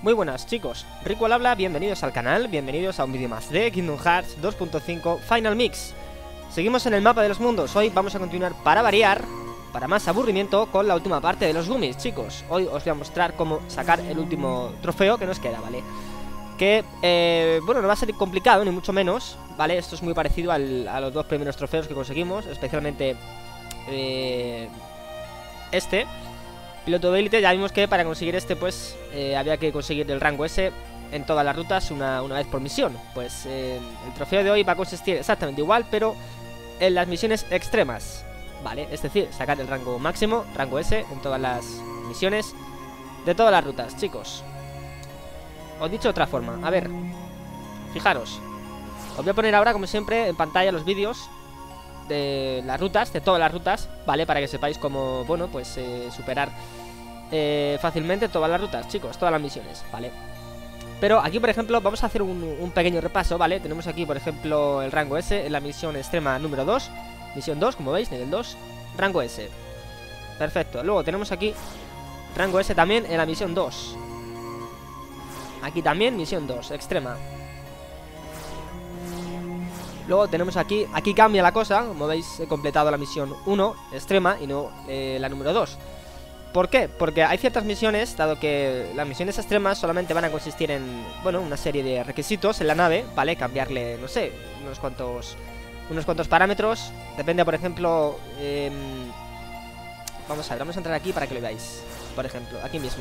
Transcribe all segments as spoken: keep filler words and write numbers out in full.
Muy buenas chicos, Rico al habla, bienvenidos al canal, bienvenidos a un vídeo más de Kingdom Hearts dos punto cinco Final Mix. Seguimos en el mapa de los mundos, hoy vamos a continuar para variar, para más aburrimiento, con la última parte de los gummies, chicos. Hoy os voy a mostrar cómo sacar el último trofeo que nos queda, ¿vale? Que, eh, bueno, no va a ser complicado, ni mucho menos, ¿vale? Esto es muy parecido al, a los dos primeros trofeos que conseguimos, especialmente eh, este piloto de élite. Ya vimos que para conseguir este, pues, eh, había que conseguir el rango S en todas las rutas una, una vez por misión. Pues eh, el trofeo de hoy va a consistir exactamente igual, pero en las misiones extremas, ¿vale? Es decir, sacar el rango máximo, rango S, en todas las misiones de todas las rutas, chicos. Os he dicho de otra forma, a ver, fijaros. Os voy a poner ahora, como siempre, en pantalla los vídeos de las rutas, de todas las rutas, ¿vale? Para que sepáis cómo, bueno, pues eh, superar eh, fácilmente todas las rutas, chicos, todas las misiones, ¿vale? Pero aquí, por ejemplo, vamos a hacer un, un pequeño repaso, ¿vale? Tenemos aquí, por ejemplo, el rango S en la misión extrema número dos. Misión dos, como veis, nivel dos, rango S. Perfecto, luego tenemos aquí rango S también en la misión dos. Aquí también, misión dos, extrema. Luego tenemos aquí, aquí cambia la cosa, como veis he completado la misión uno, extrema, y no eh, la número dos. ¿Por qué? Porque hay ciertas misiones, dado que las misiones extremas solamente van a consistir en, bueno, una serie de requisitos en la nave, ¿vale? Cambiarle, no sé, unos cuantos, unos cuantos parámetros. Depende, por ejemplo, eh, vamos a ver, vamos a entrar aquí para que lo veáis. Por ejemplo, aquí mismo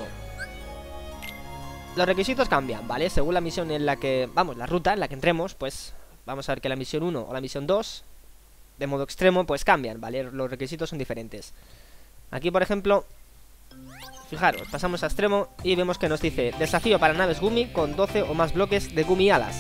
los requisitos cambian, ¿vale? Según la misión en la que, vamos, la ruta en la que entremos, pues vamos a ver que la misión uno o la misión dos, de modo extremo, pues cambian, ¿vale? Los requisitos son diferentes. Aquí, por ejemplo, fijaros, pasamos a extremo y vemos que nos dice desafío para naves Gumi con doce o más bloques de Gumi alas.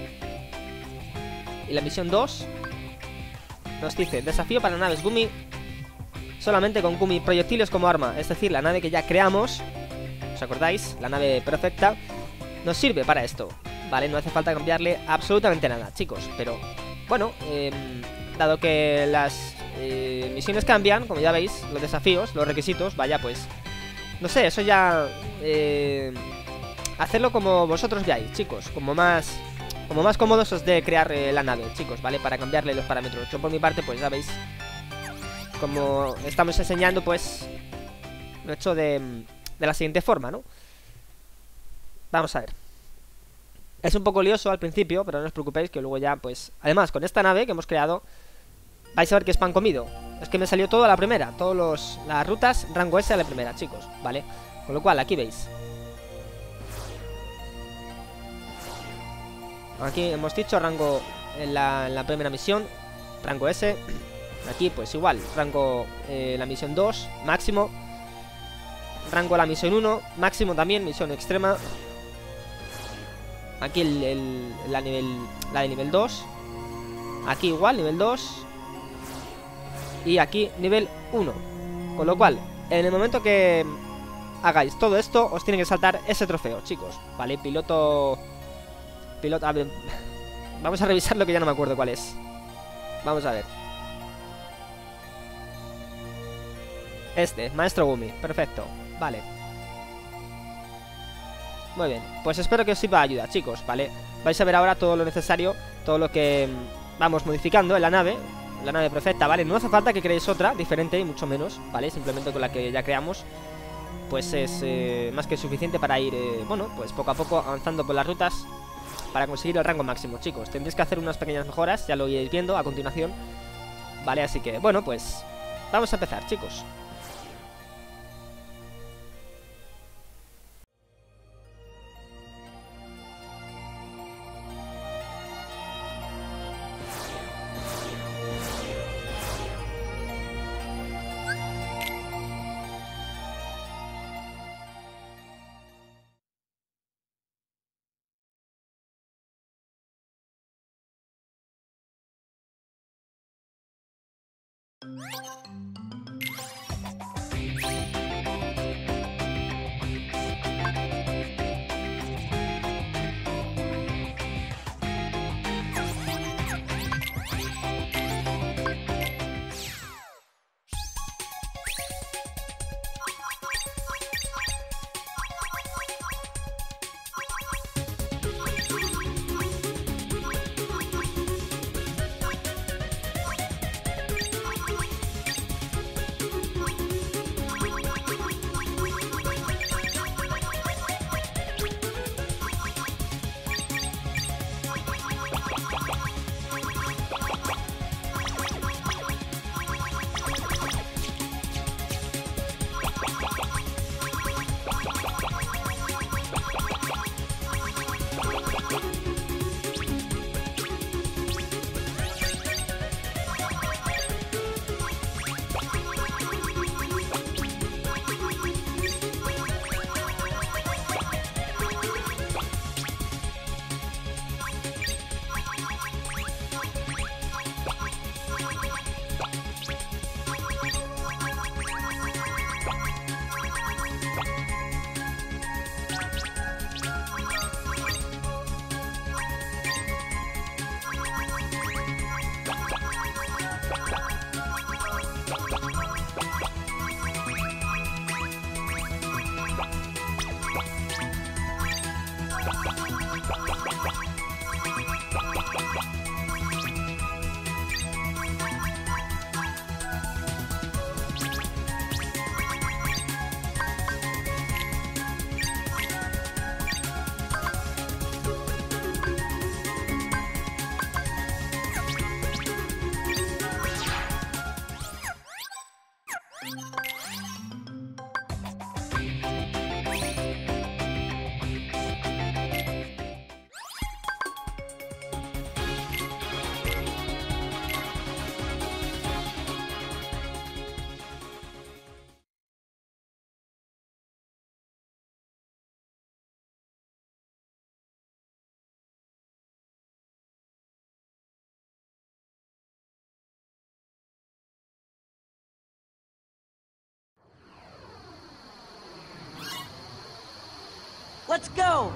Y la misión dos nos dice desafío para naves Gumi solamente con Gumi proyectiles como arma. Es decir, la nave que ya creamos, ¿os acordáis? La nave perfecta nos sirve para esto, ¿vale? No hace falta cambiarle absolutamente nada, chicos. Pero, bueno, eh, dado que las eh, misiones cambian, como ya veis, los desafíos, los requisitos, vaya, pues, no sé, eso ya eh, hacerlo como vosotros veáis, chicos. Como más como más cómodos os de crear eh, la nave, chicos, ¿vale? Para cambiarle los parámetros. Yo por mi parte, pues ya veis, como estamos enseñando, pues lo he hecho de, de la siguiente forma, ¿no? Vamos a ver. Es un poco lioso al principio, pero no os preocupéis que luego ya, pues, además, con esta nave que hemos creado, vais a ver que es pan comido. Es que me salió todo a la primera, todos los, las rutas rango S a la primera, chicos, ¿vale? Con lo cual, aquí veis, aquí hemos dicho rango en la, en la primera misión, rango S. Aquí pues igual, rango eh, la misión dos, máximo. Rango la misión uno, máximo también, misión extrema. Aquí el, el, la, nivel, la de nivel dos. Aquí igual, nivel dos. Y aquí nivel uno. Con lo cual, en el momento que hagáis todo esto, os tiene que saltar ese trofeo, chicos, ¿vale? Piloto... Piloto... A ver, vamos a revisar lo que ya no me acuerdo cuál es. Vamos a ver. Este, Maestro Gumi, perfecto, vale. Muy bien, pues espero que os sirva de ayuda, chicos, ¿vale? Vais a ver ahora todo lo necesario, todo lo que vamos modificando en la nave, la nave perfecta, ¿vale? No hace falta que creéis otra diferente, y mucho menos, ¿vale? Simplemente con la que ya creamos, pues es eh, más que suficiente para ir, eh, bueno, pues poco a poco avanzando por las rutas para conseguir el rango máximo, chicos. Tendréis que hacer unas pequeñas mejoras, ya lo iréis viendo a continuación, ¿vale? Así que, bueno, pues vamos a empezar, chicos. Let's go!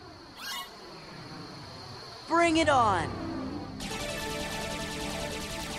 Bring it on!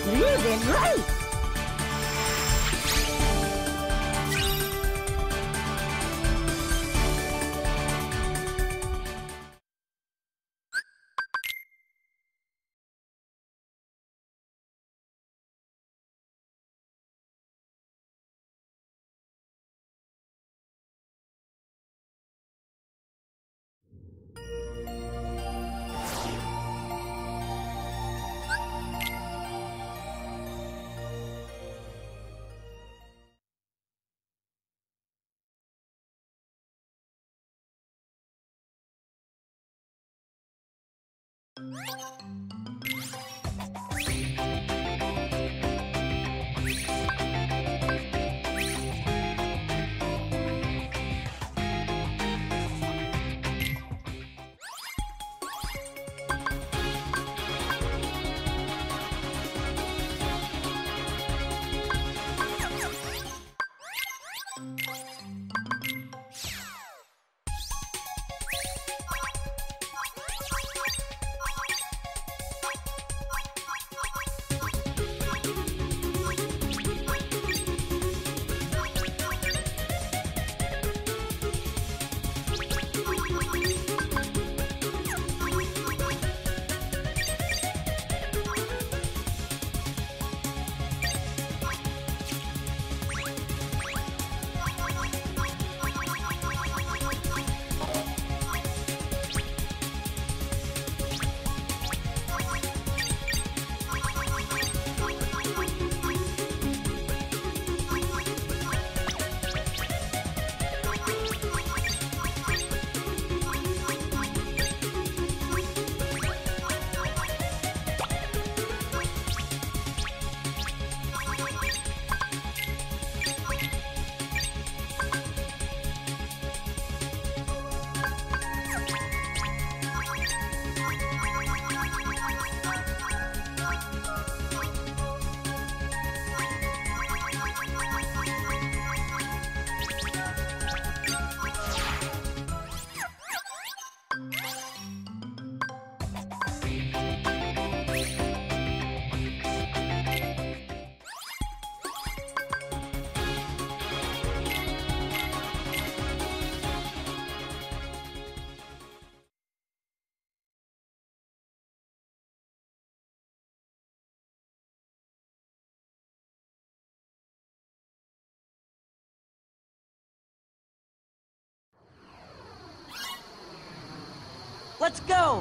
Live and light! Let's go!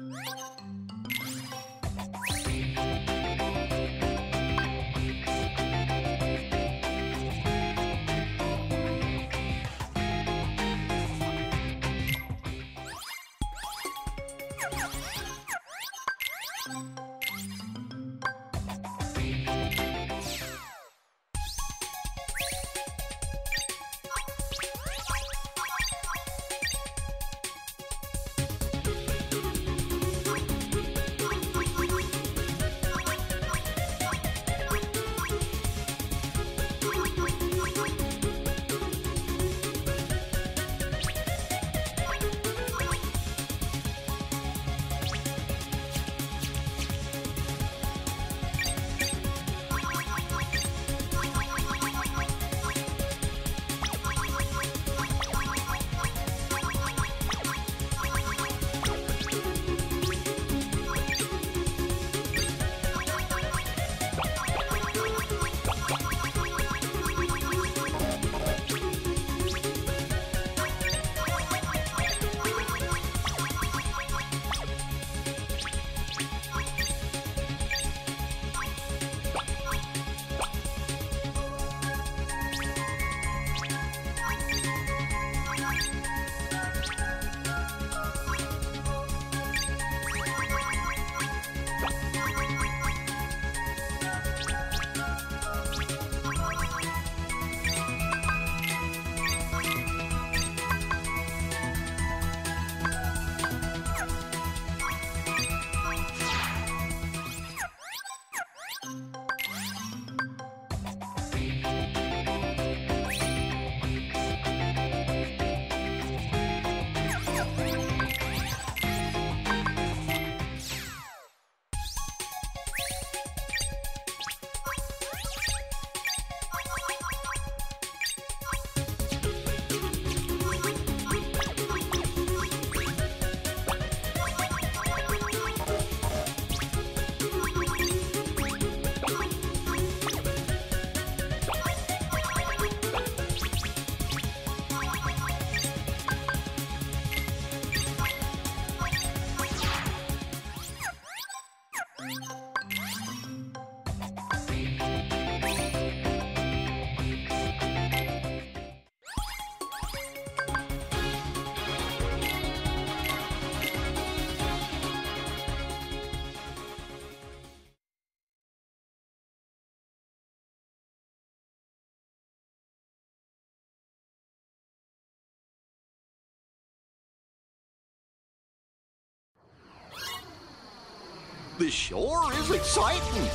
This sure is exciting.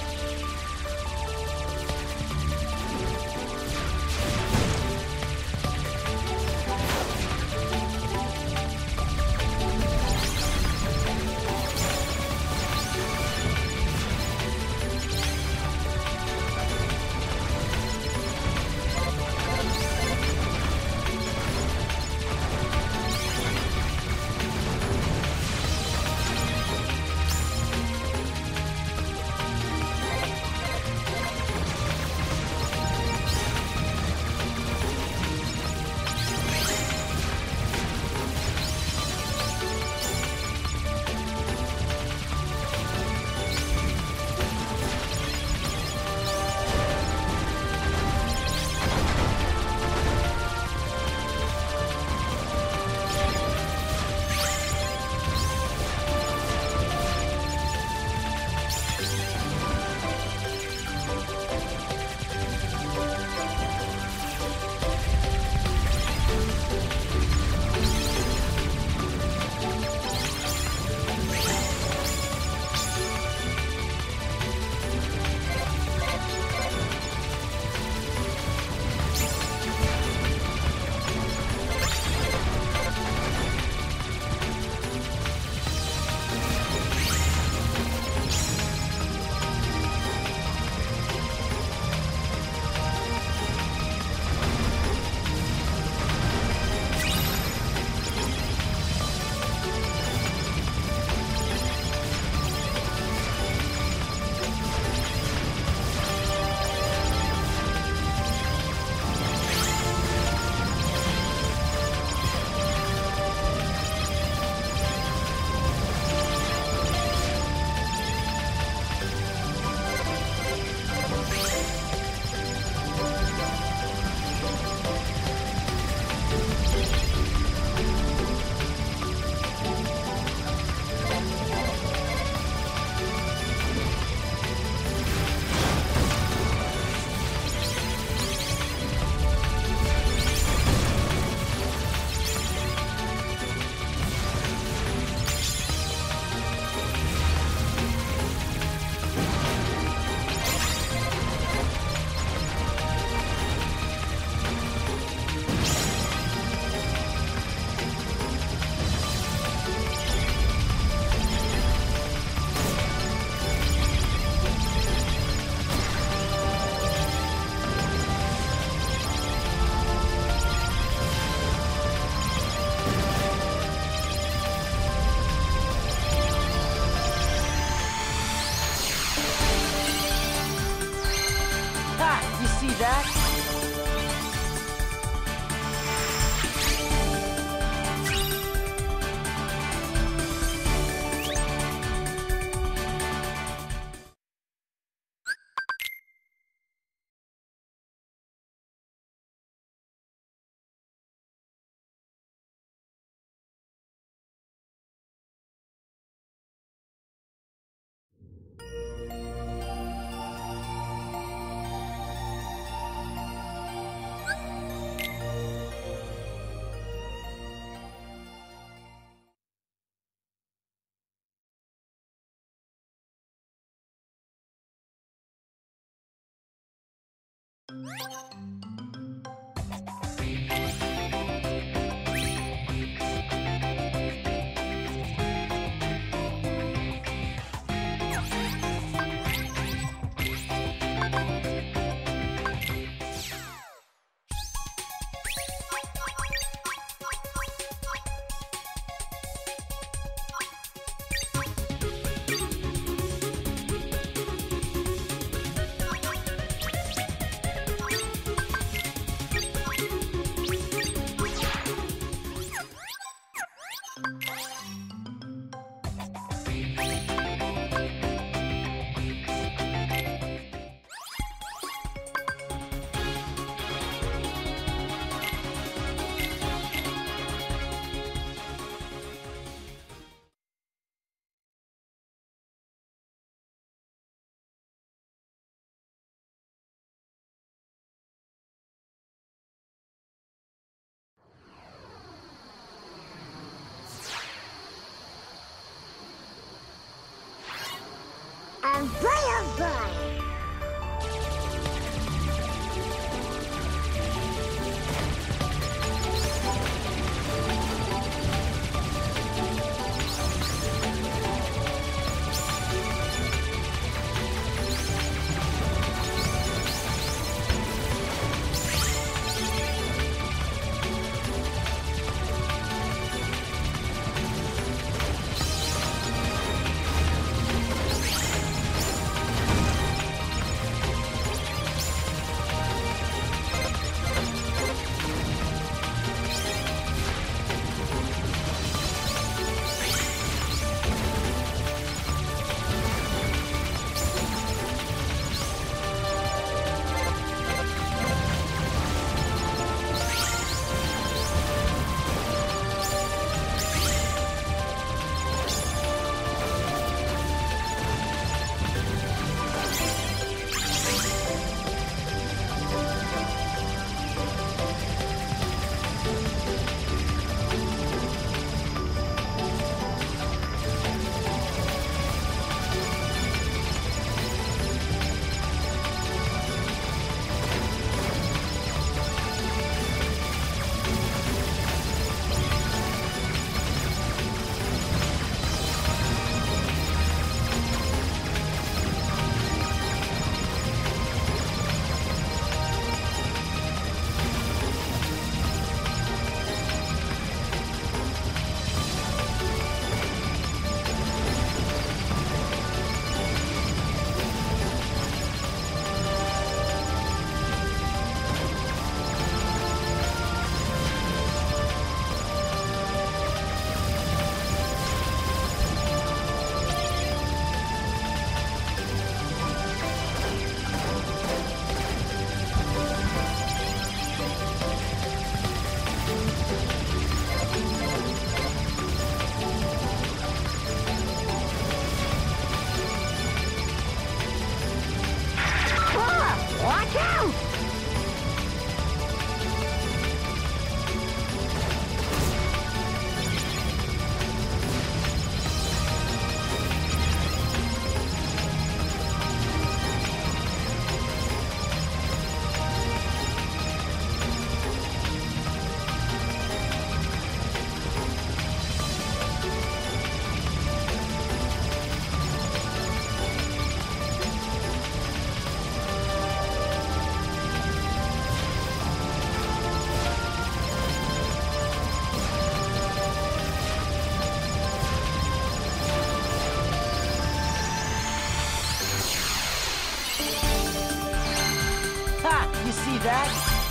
that.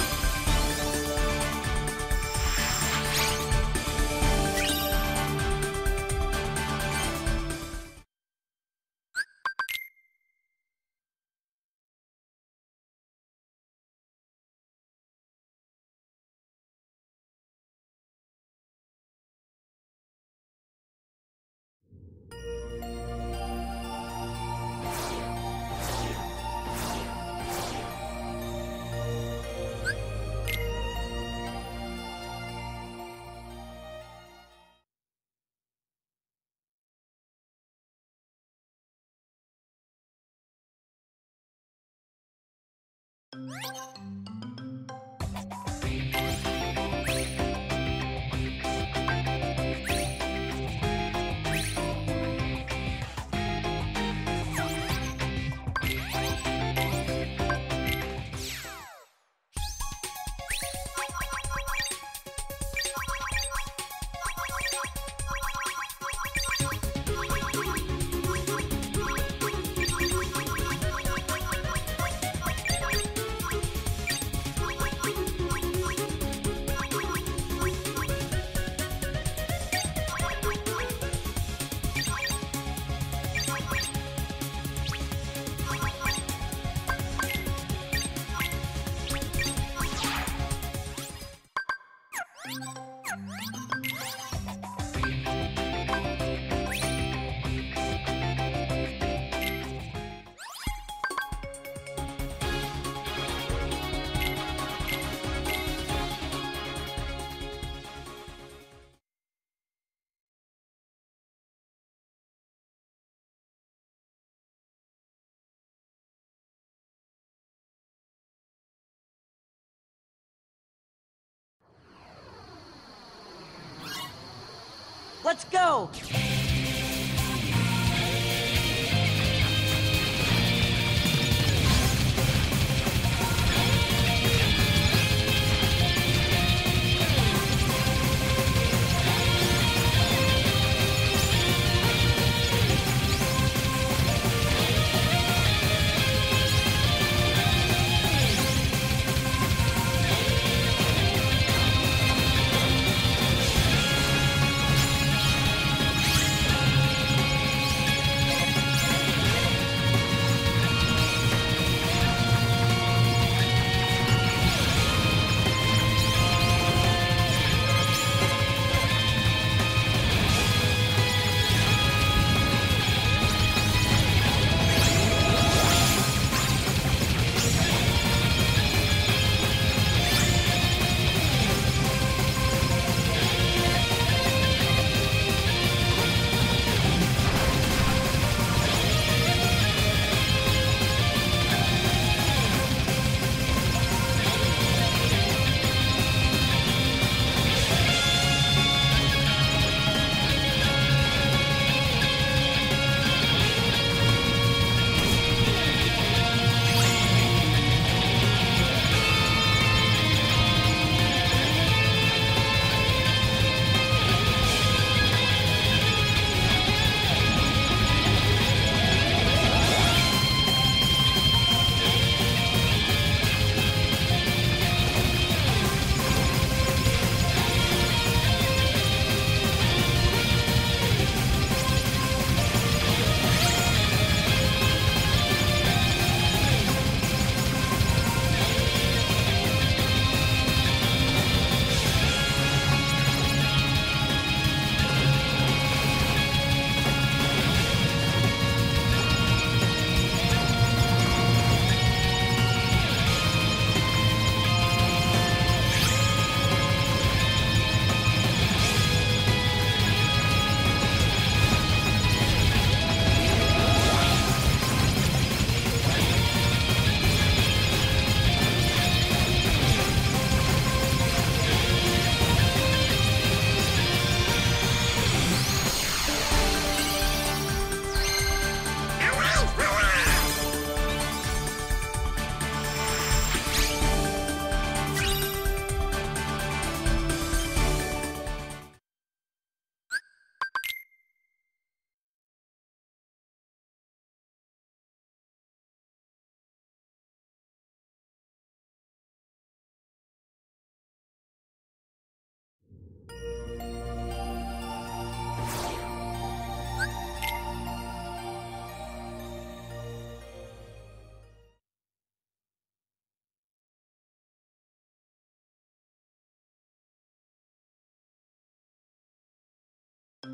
Let's go!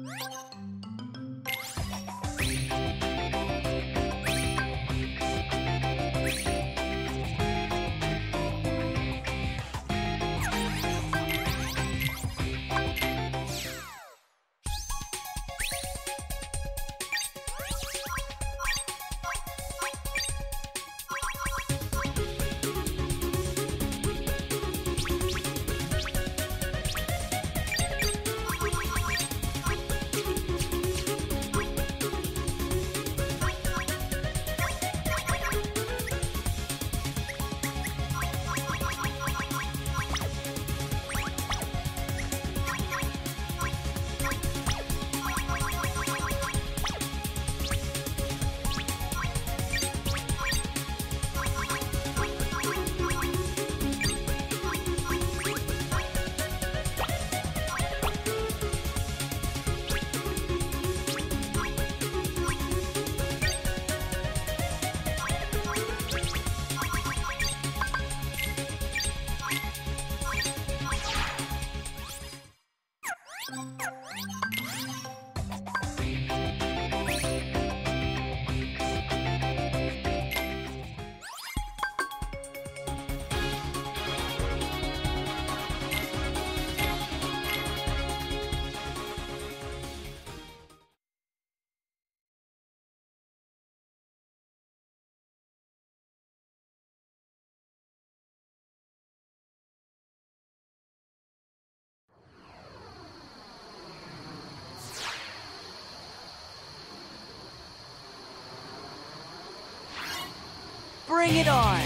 Bring it on!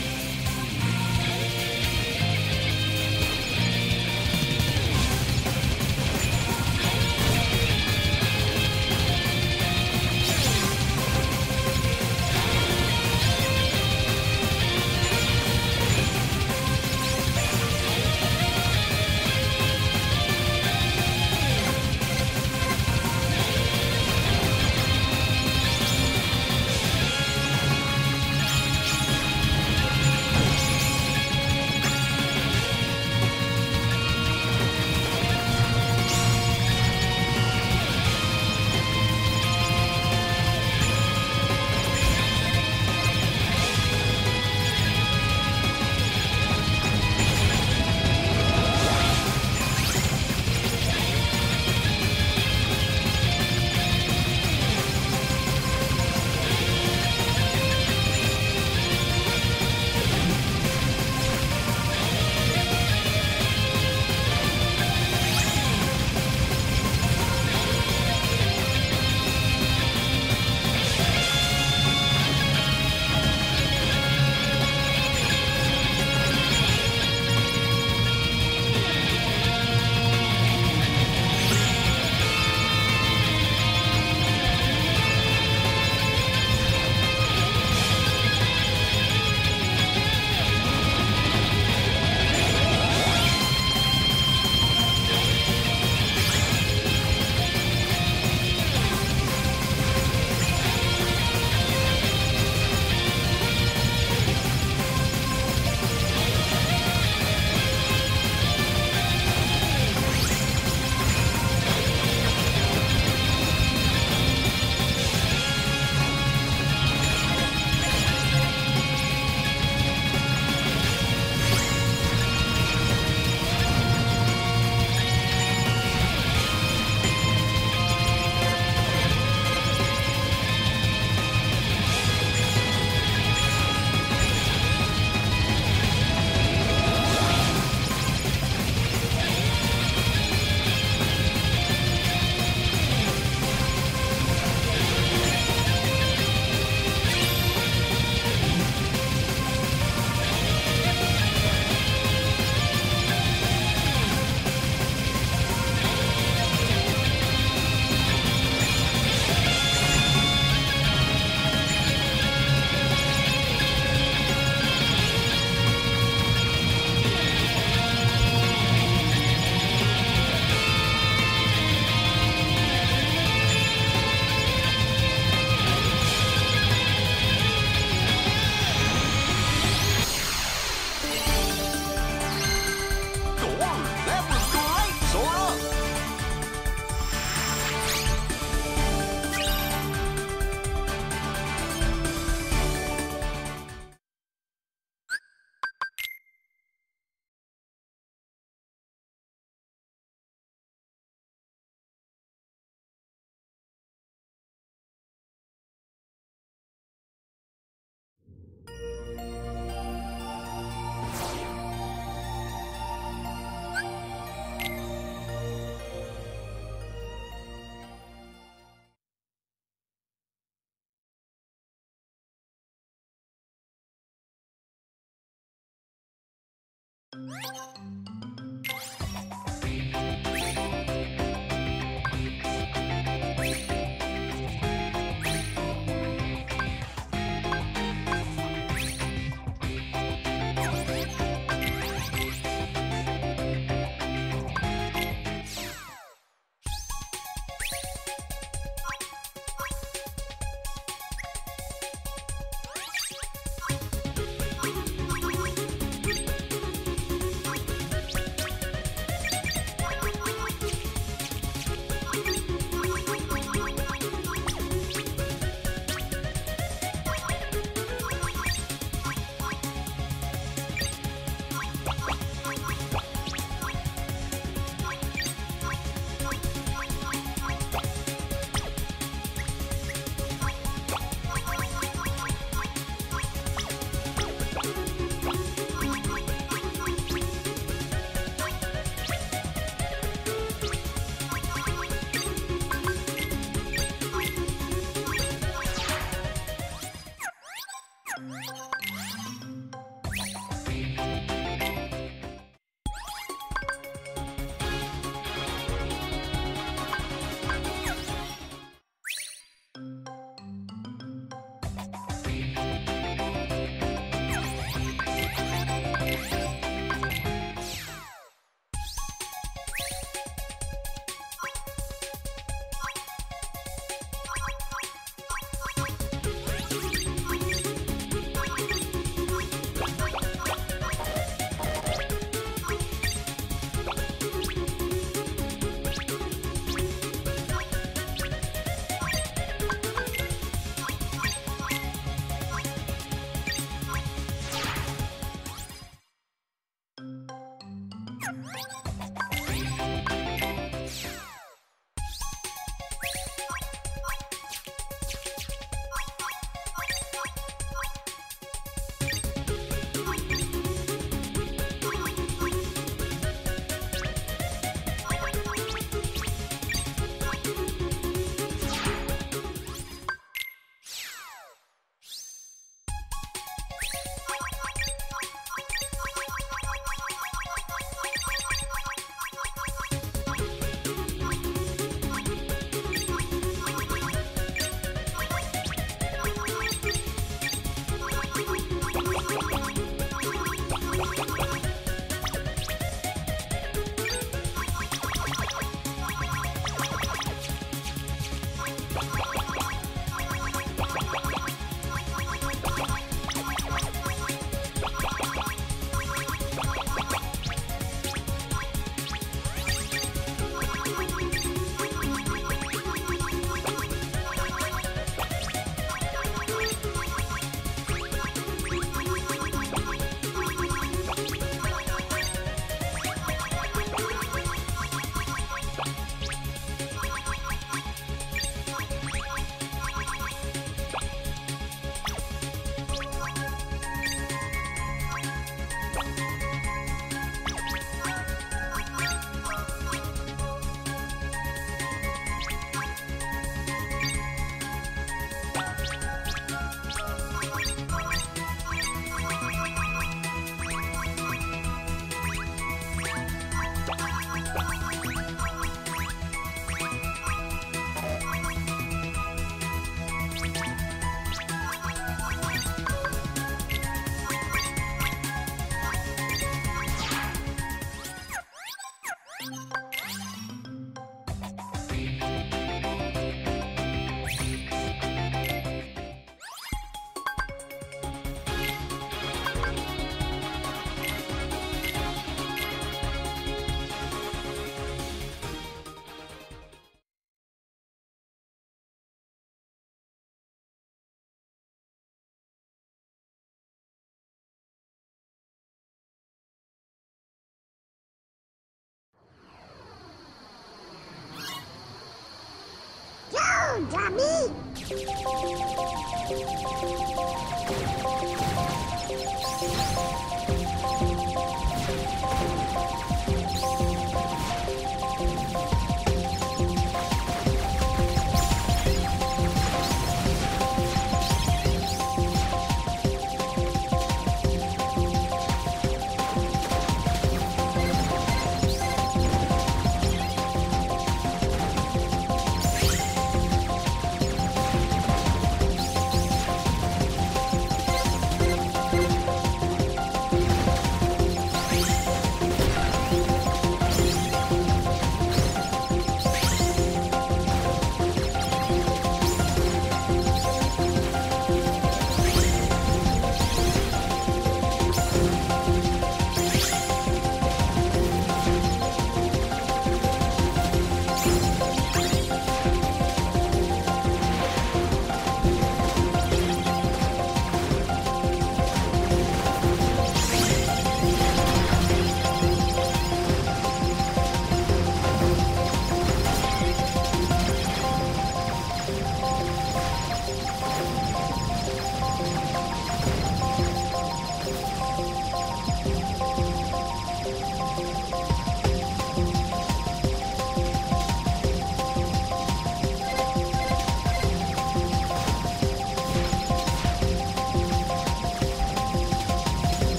Dummy!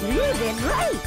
Living right!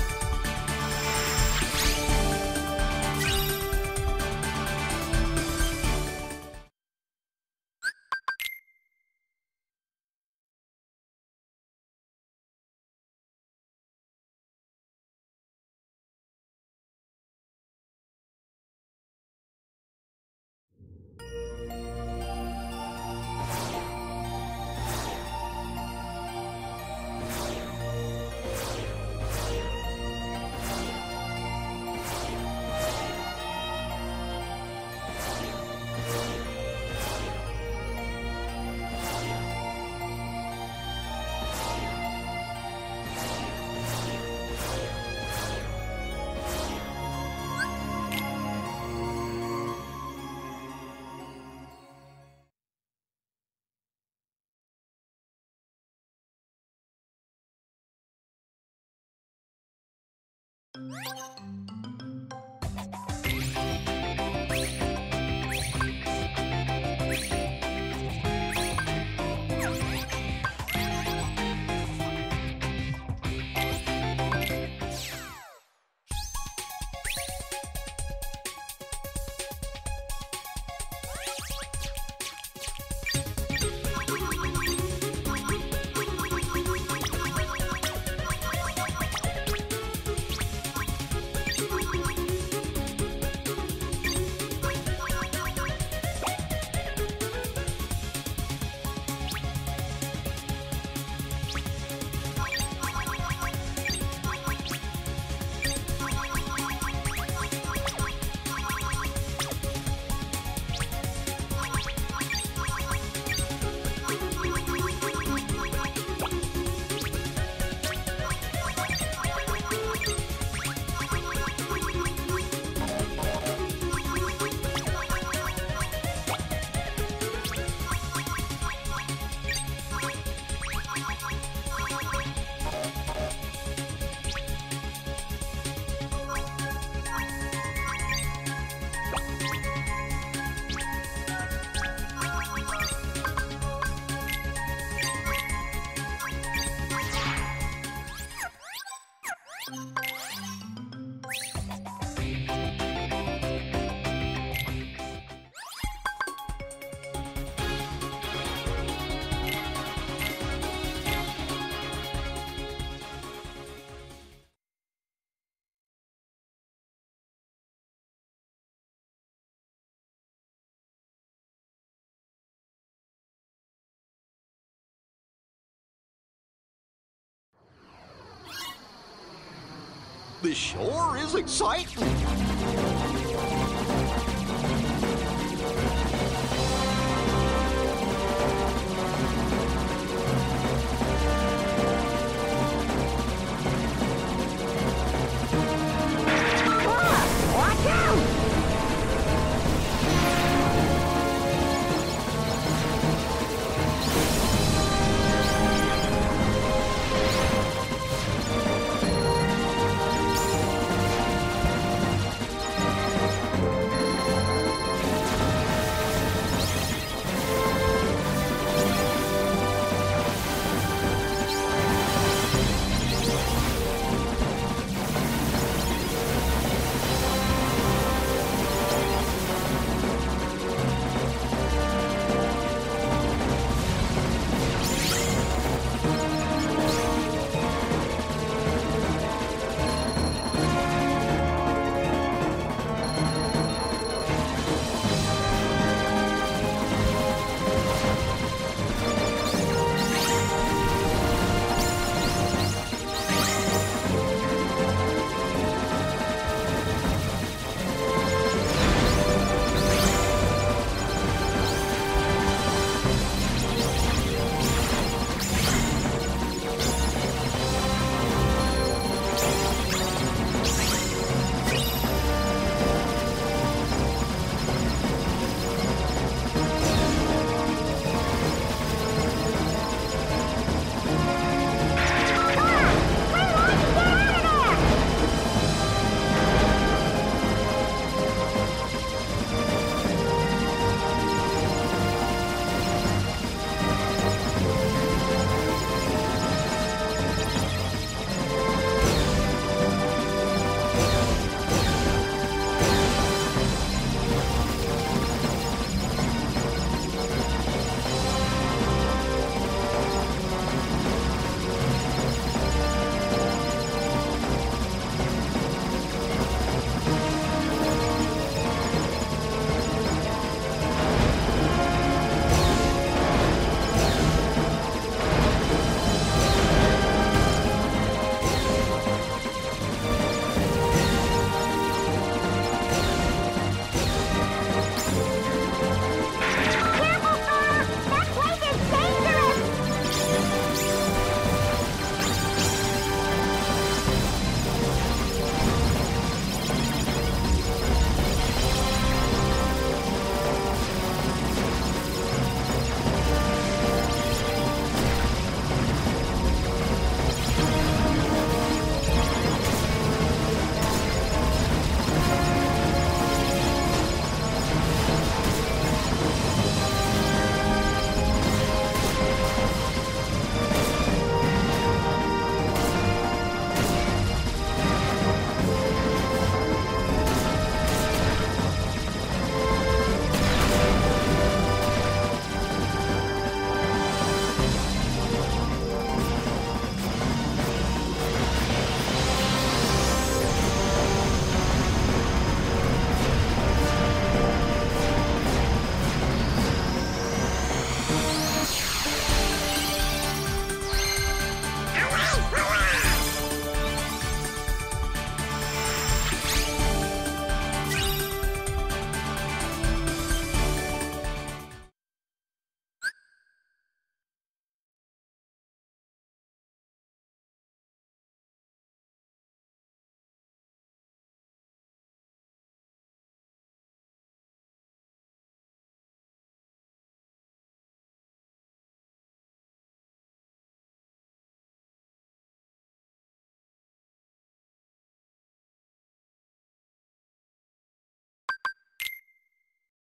This sure is exciting.